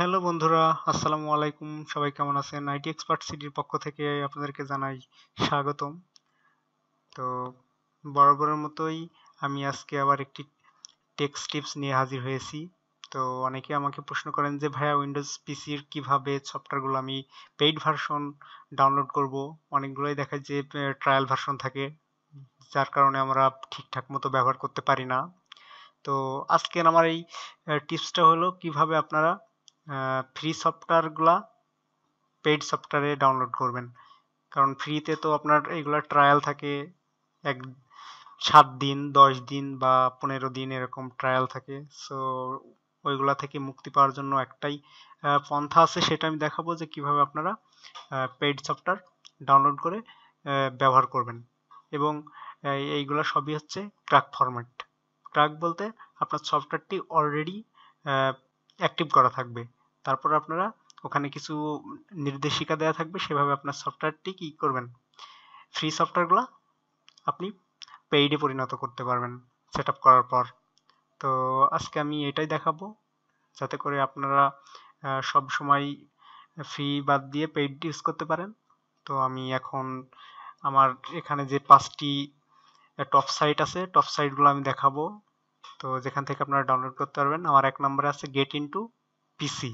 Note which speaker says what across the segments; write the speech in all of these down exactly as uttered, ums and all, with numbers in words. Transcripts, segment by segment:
Speaker 1: Hello বন্ধুরা, আসসালামু আলাইকুম। সবাই কেমন আছেন? আইটি এক্সপার্ট সিটির পক্ষ থেকে আপনাদেরকে জানাই স্বাগতম। তো বরাবরের মতোই আমি আজকে আবার একটি টেক্সট টিপস নিয়ে হাজির হয়েছি। তো অনেকে আমাকে প্রশ্ন করেন যে ভাইয়া উইন্ডোজ পিসির কিভাবে সফটওয়্যারগুলো আমি পেইড ভার্সন ডাউনলোড করব। অনেকগুলোই দেখায় যে ট্রায়াল ভার্সন থাকে, যার কারণে আমরা ঠিকঠাক মতো ব্যবহার করতে পারি না। তো আজকের আমার এই টিপসটা হলো কিভাবে আপনারা ফ্রি সফটওয়্যারগুলা পেইড সফটওয়্যারে ডাউনলোড করবেন। কারণ ফ্রিতে তো আপনার এগুলা ট্রায়াল থাকে এক সাত দিন, দশ দিন বা পনেরো দিন এরকম ট্রায়াল থাকে। সো ওইগুলা থেকে মুক্তি পাওয়ার জন্য একটাই আহ, পন্থা আছে, সেটা আমি দেখাবো যে কিভাবে আপনারা পেইড সফটওয়্যার ডাউনলোড করে আহ, ব্যবহার করবেন। এবং আহ, এইগুলা সবই হচ্ছে ক্র্যাক ফরম্যাট। ক্র্যাক বলতে আপনার সফটওয়্যারটি অলরেডি অ্যাক্টিভ করা থাকবে, তারপর আপনারা ওখানে কিছু নির্দেশিকা দেওয়া থাকবে, সেভাবে আপনার সফটওয়্যারটি কি করবেন, ফ্রি সফটওয়্যারগুলো আপনি পেইডে পরিণত করতে পারবেন সেট আপ করার পর। তো আজকে আমি এটাই দেখাবো যাতে করে আপনারা সব সময় ফ্রি বাদ দিয়ে পেইড ইউজ করতে পারেন। তো আমি এখন আমার এখানে যে পাঁচটি টপ সাইট আছে, টপ সাইটগুলো আমি দেখাবো। তো যেখান থেকে আপনারা ডাউনলোড করতে পারবেন, আমার এক নম্বরে আছে গেট ইনটু পিসি।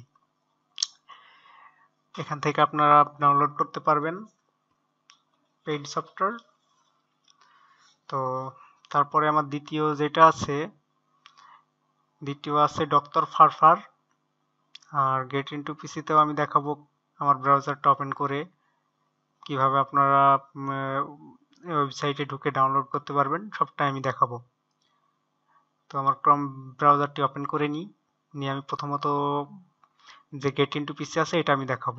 Speaker 1: এখান থেকে আপনারা ডাউনলোড করতে পারবেন পেইড সফটওয়্যার। তো তারপরে আমার দ্বিতীয় যেটা আছে, দ্বিতীয় আছে ডক্টর ফারফার। আর গেট ইনটু পিসিতেও আমি দেখাবো আমার ব্রাউজারটা ওপেন করে কিভাবে আপনারা ওয়েবসাইটে ঢুকে ডাউনলোড করতে পারবেন, সবটাই আমি দেখাবো। তো আমার ক্রম ব্রাউজারটি ওপেন করে নিই, নিয়ে আমি প্রথমত যে গেট ইনটু পিসি আছে এটা আমি দেখাবো।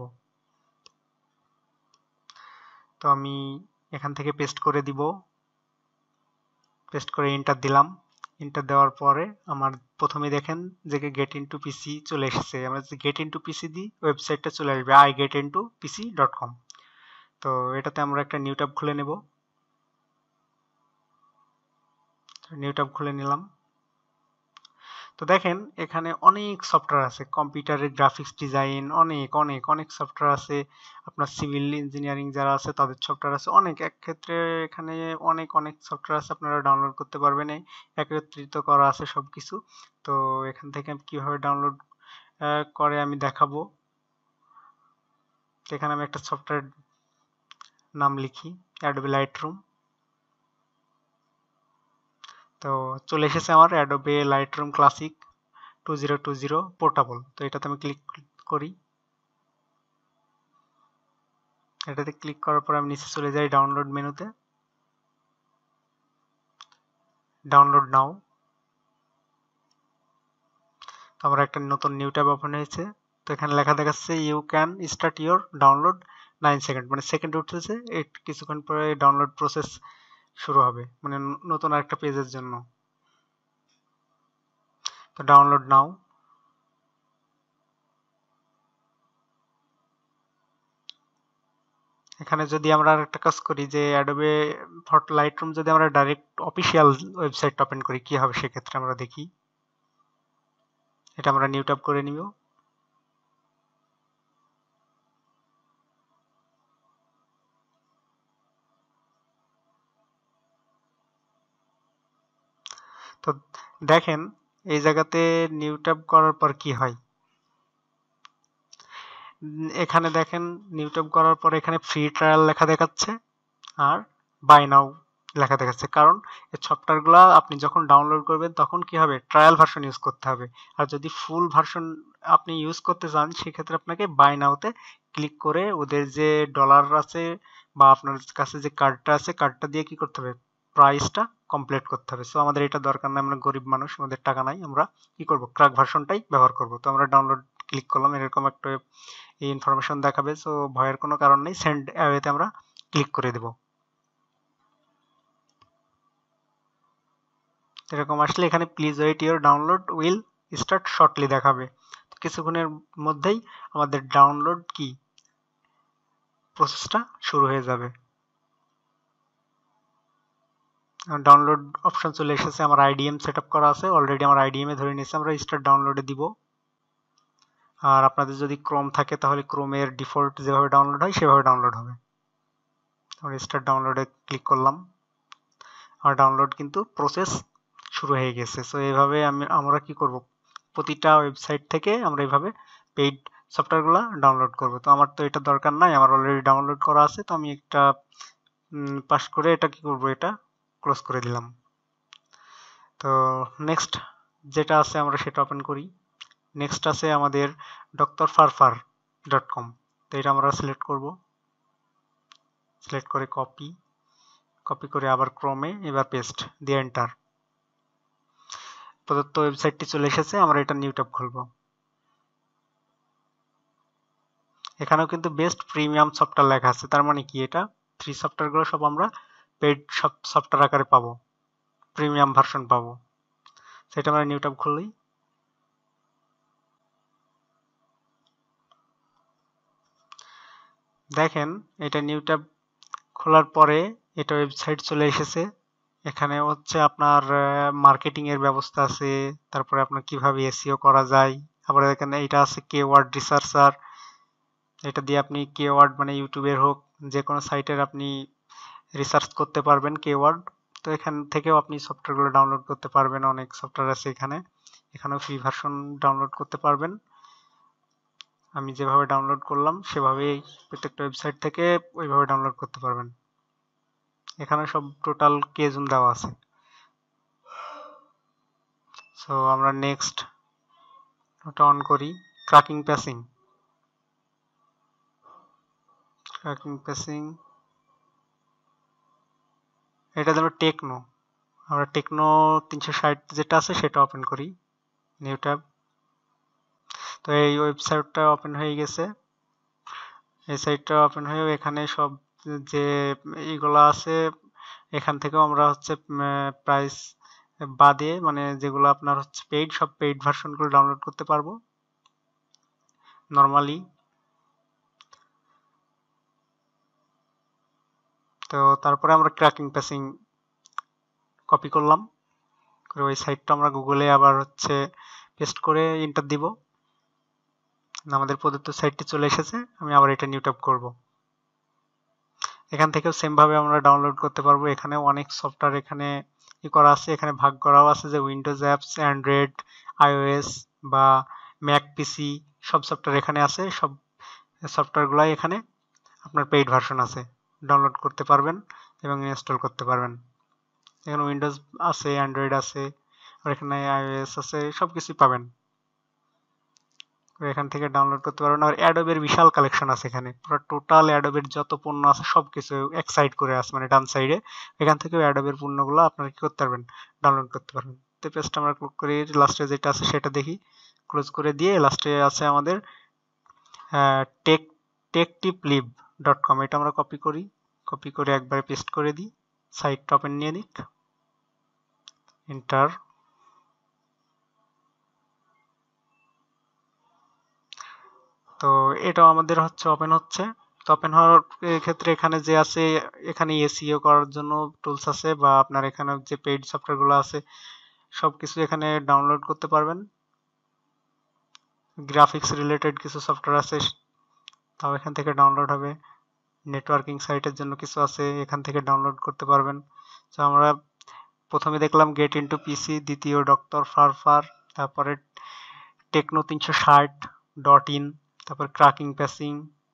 Speaker 1: তো আমি এখান থেকে পেস্ট করে দিব, পেস্ট করে এন্টার দিলাম। এন্টার দেওয়ার পরে আমার প্রথমে দেখেন যে গেট ইনটু পিসি চলে এসেছে। আমরা যদি গেট ইনটু পিসি দিই ওয়েবসাইটটা চলে আসবে I get into PC dot com. তো এটাতে আমরা একটা নিউ ট্যাব খুলে নেব। নিউ ট্যাব খুলে নিলাম। তো দেখেন এখানে অনেক সফটওয়্যার আছে, কম্পিউটারের গ্রাফিক্স ডিজাইন, অনেক অনেক অনেক সফটওয়্যার আছে। আপনার সিভিল ইঞ্জিনিয়ারিং যারা আছে তাদের সফটওয়্যার আছে অনেক। এক ক্ষেত্রে এখানে অনেক অনেক সফটওয়্যার আছে, আপনারা ডাউনলোড করতে পারবেন, একত্রিত করা আছে সব কিছু। তো এখান থেকে কিভাবে ডাউনলোড করে আমি দেখাবো। এখানে আমি একটা সফটওয়্যার নাম লিখি অ্যাডোবি লাইটরুম। তো চলে এসেছে আমার Adobe Lightroom classic two zero two zero portable. তো এটাতে আমি ক্লিক করি। এটাতে ক্লিক করার পর আমি নিচে চলে যাই ডাউনলোড মেনুতে, ডাউনলোড নাও। আমার একটা নতুন নিউ ট্যাব ওপেন হয়েছে। তো এখানে লেখা দেখাচ্ছে you can start your download nine second, মানে সেকেন্ড উঠতেছে, এই কিছুক্ষণ পরে ডাউনলোড প্রসেস শুরু হবে, মানে নতুন আরেকটা পেজের জন্য। তো ডাউনলোড নাও। এখানে যদি আমরা আরেকটা কাজ করি যে অ্যাডোবে ফটো লাইটরুম যদি আমরা ডাইরেক্ট অফিসিয়াল ওয়েবসাইট ওপেন করি কি হবে সেক্ষেত্রে আমরা দেখি। এটা আমরা নিউ ট্যাব করে নিব। তো দেখেন এই জায়গাতে নিউ ট্যাব করার পর কি হয়। এখানে দেখেন নিউ ট্যাব করার পর এখানে ফ্রি ট্রায়াল লেখা দেখাচ্ছে আর বাই নাও লেখা দেখাচ্ছে। কারণ এই সফটওয়্যারগুলো আপনি যখন ডাউনলোড করবেন তখন কি হবে, ট্রায়াল ভার্সন ইউজ করতে হবে। আর যদি ফুল ভার্সন আপনি ইউজ করতে চান সেক্ষেত্রে আপনাকে বাই নাওতে ক্লিক করে ওদের যে ডলার আছে বা আপনার কাছে যে কার্ডটা আছে কার্ডটা দিয়ে কি করতে হবে, প্রাইসটা কমপ্লিট করতে হবে। সো আমাদের এটা দরকার নাই, আমরা গরিব মানুষ, আমাদের টাকা নাই, আমরা কি করব, ক্র্যাক ভার্সনটাই ব্যবহার করব। তো আমরা ডাউনলোড ক্লিক করলাম, এরকম একটা এই ইনফরমেশন দেখাবে। সো ভয়ের কোনো কারণ নেই, সেন্ড অ্যাওয়েতে আমরা ক্লিক করে দেব। এরকম আসলে এখানে please wait your download will start shortly দেখাবে। কিছুক্ষণের মধ্যেই আমাদের ডাউনলোড কি প্রসেসটা শুরু হয়ে যাবে। ডাউনলোড অপশন চলে এসেছে, আমার আইডিএম সেট আপ করা আছে অলরেডি, আমার আইডিএম এ ধরে নিয়েছে, আমরা স্টার্ট ডাউনলোডে দিব। আর আপনাদের যদি ক্রোম থাকে তাহলে ক্রোমের ডিফল্ট যেভাবে ডাউনলোড হয় সেভাবে ডাউনলোড হবে। আমরা স্টার্ট ডাউনলোডে ক্লিক করলাম, আর ডাউনলোড কিন্তু প্রসেস শুরু হয়ে গেছে। সো এইভাবে আমি আমরা কি করব, প্রতিটা ওয়েবসাইট থেকে আমরা এইভাবে পেইড সফটওয়্যারগুলো ডাউনলোড করব। তো আমার তো এটা দরকার নাই, আমার অলরেডি ডাউনলোড করা আছে। তো আমি একটা পাস করে এটা কি করব, এটা ক্লোজ করে দিলাম। তো নেক্সট যেটা আছে আমরা সেটা ওপেন করি। নেক্সট আছে আমাদের ডক্টর ফারফার ডট কম। তো এটা আমরা সিলেক্ট করব, সিলেক্ট করে কপি কপি করে আবার ক্রমে এবার পেস্ট দিয়ে এন্টার। প্রদত্ত ওয়েবসাইটটি চলে এসেছে, আমরা এটা নিউ ট্যাব খুলব। এখানেও কিন্তু বেস্ট প্রিমিয়াম সফটওয়্যার লেখা আছে, তার মানে কি এটা ফ্রি সফটওয়্যারগুলো সব আমরা পেইড সব সফটওয়্যার আকারে পাবো, প্রিমিয়াম ভার্সন পাবো। সেটা আমরা নিউ ট্যাব খুললেই দেখেন এটা নিউ ট্যাব খোলার পরে এটা ওয়েবসাইট চলে এসেছে। এখানে হচ্ছে আপনার মার্কেটিং এর ব্যবস্থা আছে, তারপরে আপনার কিভাবে এসইও করা যায়। আবার এখানে এটা আছে কিওয়ার্ড রিসার্চার, এটা দিয়ে আপনি কিওয়ার্ড মানে ইউটিউবের হোক যে কোনো সাইটের আপনি রিসার্চ করতে পারবেন কিওয়ার্ড। তো এখান থেকেও আপনি সফটওয়্যারগুলো ডাউনলোড করতে পারবেন, অনেক সফটওয়্যার আছে এখানে। এখানেও ফ্রি ভার্সন ডাউনলোড করতে পারবেন। আমি যেভাবে ডাউনলোড করলাম সেভাবেই প্রত্যেকটা ওয়েবসাইট থেকে ওইভাবে ডাউনলোড করতে পারবেন। এখানে সব টোটাল কেজুম দেওয়া আছে। সো আমরা নেক্সট ওটা অন করি, ক্র্যাকিং প্যাসিং। ক্র্যাকিং প্যাসিং এটা যেন টেকনো, আমরা টেকনো তিনশো ষাট যেটা আছে সেটা ওপেন করি, নিউ ট্যাব। তো এই ওয়েবসাইটটা ওপেন হয়ে গেছে। এই সাইটটা ওপেন হয়ে এখানে সব যে এইগুলো আছে এখান থেকেও আমরা হচ্ছে প্রাইস বাদে মানে যেগুলো আপনার হচ্ছে পেইড, সব পেইড ভার্সনগুলো ডাউনলোড করতে পারবো নরমালি। তো তারপরে আমরা ক্র্যাকিং প্যাসিং কপি করলাম, করে ওই সাইটটা আমরা গুগলে আবার হচ্ছে পেস্ট করে এন্টার দিব। আমাদের প্রদত্ত সাইটটি চলে এসেছে, আমি আবার এটা নিউ ট্যাব করব। এখান থেকেও সেম ভাবে আমরা ডাউনলোড করতে পারবো। এখানে অনেক সফটওয়্যার এখানে ই করা আছে, এখানে ভাগ করাও আছে যে উইন্ডোজ অ্যাপস, অ্যান্ড্রয়েড, আইওএস বা ম্যাক পিসি সব সফটওয়্যার এখানে আছে। সব সফটওয়্যারগুলাই এখানে আপনার পেইড ভার্সন আছে, ডাউনলোড করতে পারবেন এবং ইনস্টল করতে পারবেন। এখানে উইন্ডোজ আছে, অ্যান্ড্রয়েড আছে, আর এখানে আইওএস আছে, সব কিছুই পাবেন। এখান থেকে ডাউনলোড করতে পারবেন। আর অ্যাডোবের বিশাল কালেকশন আছে এখানে, পুরো টোটাল অ্যাডোবের যত পণ্য আছে সবকিছু এক সাইড করে আছে, মানে ডান সাইডে। এখান থেকে অ্যাডোবের পণ্যগুলো আপনারা কি করতে পারবেন, ডাউনলোড করতে পারবেন। তো পেজটা আমরা ক্লিক করি, লাস্টে যেটা আছে সেটা দেখি, ক্লোজ করে দিয়ে লাস্টে আছে আমাদের টেক টেকটিপ্লিব ডট কম। এটা আমরা কপি করি, কপি করে একবারে পেস্ট করে দিই, সাইটটা ওপেন নিয়ে নিক, এন্টার। তো এটাও আমাদের হচ্ছে ওপেন হচ্ছে। তো ওপেন হওয়ার ক্ষেত্রে এখানে যে আছে, এখানে এসইও করার জন্য টুলস আছে, বা আপনার এখানে যে পেইড সফটওয়্যারগুলো আছে সবকিছু এখানে ডাউনলোড করতে পারবেন। গ্রাফিক্স রিলেটেড কিছু সফটওয়্যার আছে, তাও এখান থেকে ডাউনলোড হবে। নেটওয়ার্কিং সাইটের জন্য কিছু আছে, এখান থেকে ডাউনলোড করতে পারবেন। তো আমরা প্রথমে দেখলাম গেট ইনটু পিসি, দ্বিতীয় ডক্টর ফারফার, তারপরে টেকনো তিনশো ষাট ডট ইন, তারপর ক্র্যাকিং প্যাসিং,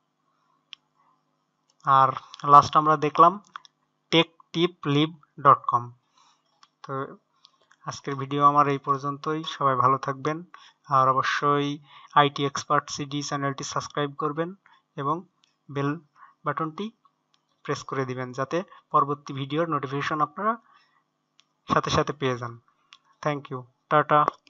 Speaker 1: আর লাস্ট আমরা দেখলাম টেকটিপ্লিব ডট কম। তো আজকের ভিডিও আমার এই পর্যন্তই। সবাই ভালো থাকবেন, আর অবশ্যই আইটি এক্সপার্ট সিডি চ্যানেলটি সাবস্ক্রাইব করবেন এবং বেল বাটনটি প্রেস করে দিবেন যাতে পরবর্তী ভিডিওর নোটিফিকেশন আপনারা সাথে সাথে পেয়ে যান। Thank you, tata.